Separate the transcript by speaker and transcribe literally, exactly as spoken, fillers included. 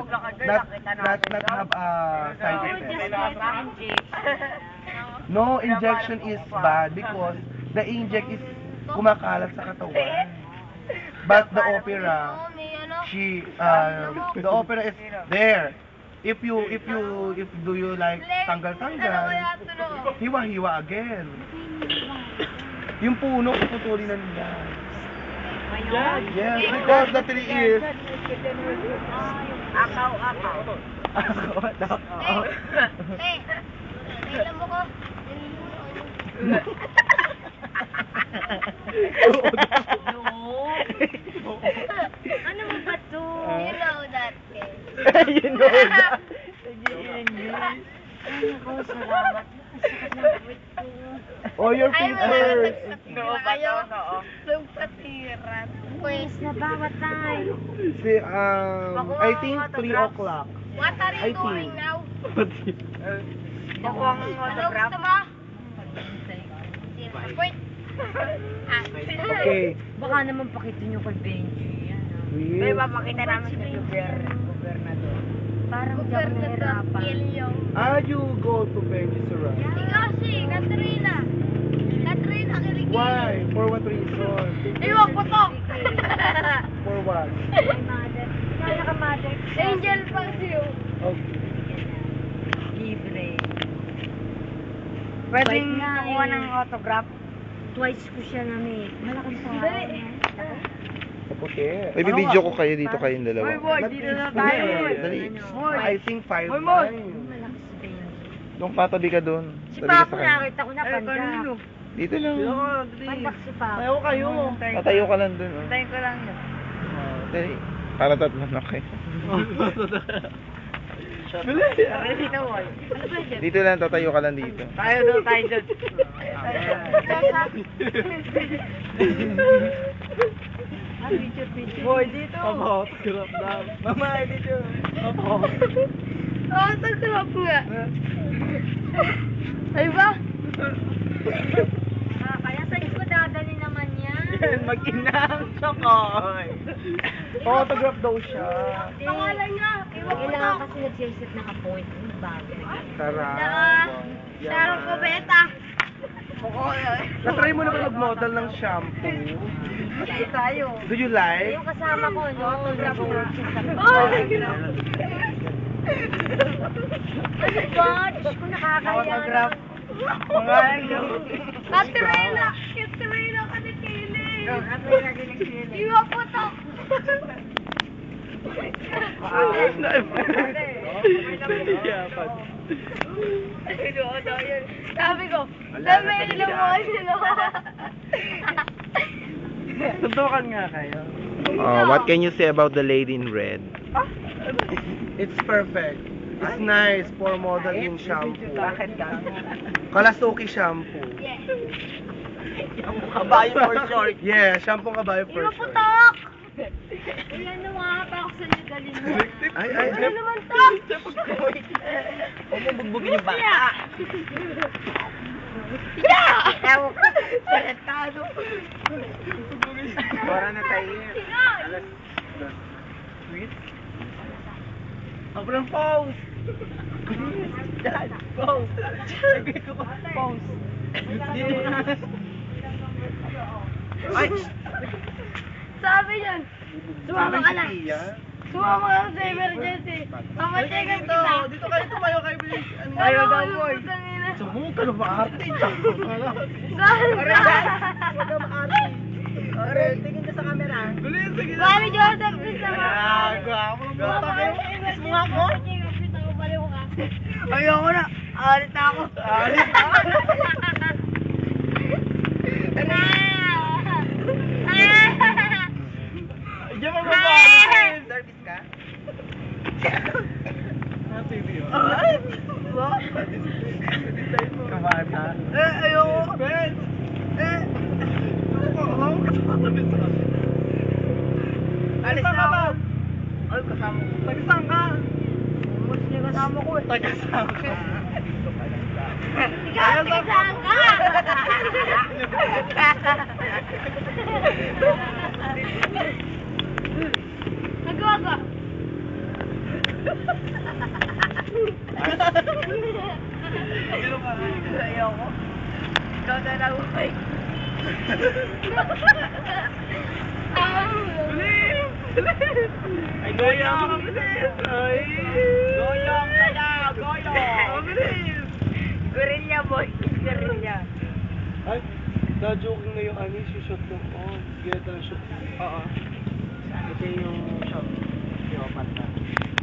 Speaker 1: not, not, not have a side effect. No, injection is bad because the inject is kumakalat sa katawan. But the opera, she, uh, the opera is there. If you, if you, if do you like tanggal-tanggal, hiwa-hiwa again. Yung puno, puputulin na nila. Yes, because the tree is...
Speaker 2: Akaw, akaw.
Speaker 1: Akaw, akaw.
Speaker 2: Eh, ilan mo ko? Ano mo ba to? You know that, eh.
Speaker 1: You know that.
Speaker 2: Ay, ako, salamat. Sakit ng puwit ko.
Speaker 1: Oh, your picture.
Speaker 2: No, kayo. Nagpatiran. Pwes na bawat tayo.
Speaker 1: Si, um, I think three o'clock.
Speaker 2: What are
Speaker 1: I
Speaker 2: you doing
Speaker 1: think.
Speaker 2: now?
Speaker 3: Makuha ang
Speaker 2: Ano
Speaker 3: autograph.
Speaker 2: gusto mo? Wait.
Speaker 1: Okay.
Speaker 4: Baka naman pakita nyo kay Benji. Yan, ah.
Speaker 3: May
Speaker 1: Yes.
Speaker 3: papakita namin sa gobyerno. Gobernador.
Speaker 4: Parang di ako nahirapan.
Speaker 1: Ah, you go to Benji's restaurant.
Speaker 2: Ikaw si Katrina. Katrina, kilikili.
Speaker 1: Why? For what reason?
Speaker 2: Iwan ko to.
Speaker 1: For what?
Speaker 4: My mother. Kaya ka mother.
Speaker 2: Angel pang siyo.
Speaker 1: Okay.
Speaker 4: Libre.
Speaker 3: Pwedeng
Speaker 4: Bait nga
Speaker 3: makuha
Speaker 4: eh.
Speaker 3: ng autograph.
Speaker 4: Twice ko siya na-meet. Malaking tao.
Speaker 2: Dali.
Speaker 1: Kaputi.
Speaker 5: May bibidyo ko kayo dito kayong dalawa.
Speaker 3: Boy, boy, dito na tayo. boy.
Speaker 1: Dali.
Speaker 3: Boy.
Speaker 1: I think five
Speaker 3: Boy, boy.
Speaker 1: times.
Speaker 4: Malakas si Benji.
Speaker 5: Doon pa, tabi ka doon.
Speaker 4: Si
Speaker 5: Tabi ka
Speaker 4: Papo
Speaker 5: sa kanya.
Speaker 4: nakita ko na
Speaker 3: Eh,
Speaker 4: pandak.
Speaker 3: kanino?
Speaker 5: Dito lang.
Speaker 4: Pandak si Papo.
Speaker 1: Ayaw kayo.
Speaker 5: Tatayo ka lang doon. Oh.
Speaker 3: Antayin ko lang yun.
Speaker 5: Dali. Para tatlo na kayo.
Speaker 3: Ready na, boy.
Speaker 5: Dito lang, tatayo ka lang dito.
Speaker 3: Tayo daw, tayo dyan.
Speaker 4: Ah, picture, picture.
Speaker 3: Boy, dito.
Speaker 1: Papa-autograph daw.
Speaker 3: Mama, dito.
Speaker 1: Papa-autograph.
Speaker 2: Oh, tagrap nga. Ay ba?
Speaker 4: Ah, kaya saan ko dadali naman yan?
Speaker 3: Mag-inang chokoy.
Speaker 1: Autograph daw siya.
Speaker 2: Pangalan niya. Iwan ko to.
Speaker 4: Kailangan kasi nag-set ng appointment bagay.
Speaker 1: Tara.
Speaker 2: Sarang ko beta.
Speaker 1: Na-try mo na ba mag-model ng shampoo?
Speaker 3: Dito tayo.
Speaker 1: Do you like?
Speaker 4: Yung kasama ko, no? Nag-work siya sa
Speaker 2: Oh, my God.
Speaker 4: Ano ba? Diyos ko nakakaya.
Speaker 3: Autograph. Pangalan nyo.
Speaker 2: Katrina. Katrina ka ni Kili.
Speaker 3: Ano yung lagi ng sili?
Speaker 2: Iwan ko to. Sabi ko, dami ilang mo sila.
Speaker 1: Tuntukan nga kayo.
Speaker 5: Uh, what can you say about the lady in red?
Speaker 1: It's perfect. It's nice for modeling shampoo.
Speaker 3: Bakit ka?
Speaker 1: Kalasuki shampoo.
Speaker 3: Yung kabayo for short.
Speaker 1: Yeah, shampoo kabayo for
Speaker 2: Iwan ko
Speaker 1: sure.
Speaker 2: to.
Speaker 4: Uy, ano nga pa ako sa galing mo?
Speaker 1: Ay, ay,
Speaker 2: Ano
Speaker 1: ay.
Speaker 2: naman to?
Speaker 3: Huwag mo bugbugin yung bata.
Speaker 2: Yeah!
Speaker 3: Ewan ko. Seretado. Bora na tayo. Alas. Sweet.
Speaker 1: Sobrang pause.
Speaker 3: Dad, pause. Sabi ko, pause. Dito na. Ay!
Speaker 2: Sabi yun, sumama ka lang. Sumama ka lang sa emergency. Mamachekan
Speaker 1: Dito,
Speaker 2: kita.
Speaker 1: dito kayo tumayo kayo bilis. Ano
Speaker 3: Tayo
Speaker 1: nga?
Speaker 3: daw, boy.
Speaker 1: Sumuka na ba arte?
Speaker 2: Saan
Speaker 3: Aray,
Speaker 2: ka?
Speaker 3: Huwag ka maarte. Aray, tingin ka sa camera.
Speaker 1: Dali, sige.
Speaker 2: Mami Joseph, please naman.
Speaker 1: Ah, gapo ng bata
Speaker 2: Sumama
Speaker 1: kayo.
Speaker 2: ka sa emergency. Mamachekan kita. Baliw ka.
Speaker 3: Ayoko na. Alit na ako.
Speaker 1: Alit na. Diyan mo ba ba?
Speaker 3: Service ka?
Speaker 1: Happy view.
Speaker 3: Ay!
Speaker 1: Kabata.
Speaker 3: Eh, ayoko.
Speaker 1: Ben!
Speaker 3: Eh,
Speaker 1: Ako katabi sa
Speaker 3: alis na ako. Ay, kasama ko.
Speaker 1: Tagasang ka?
Speaker 3: Umalis na yung kasama ko eh.
Speaker 1: Tagasang ka?
Speaker 2: Ikaw, saan ka? Nagawa ka. Ayoko. Ikaw na lang, boy.
Speaker 1: Ay, goyang! Ay!
Speaker 2: Goyong kaya, goyong. Gorilla, boy. Gorilla.
Speaker 1: Ay, na-joking na yung anis, yung shot ko. Oh, get a shot. Oo. Ito yung shot. Yung opat na.